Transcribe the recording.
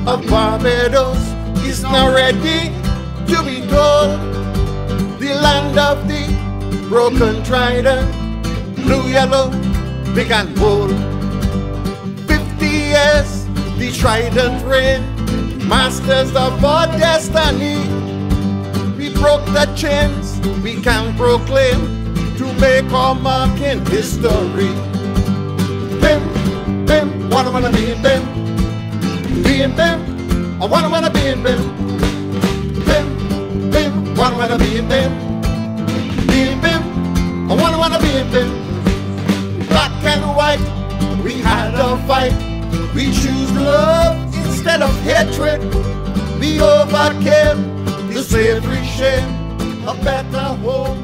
of Barbados is now ready to be told. The land of the broken trident, blue, yellow, big and bold. 50 years, the trident reign, masters of our destiny. We broke the chains, we can proclaim to make our mark in history. Bim, bim, wanna be in bim. Be in bim, I wanna be in bim. Bim, bim, wanna be in bim. Be in bim, I wanna be in bim. Black and white, we had a fight. We choose love instead of hatred. We overcame the slavery shame, a better home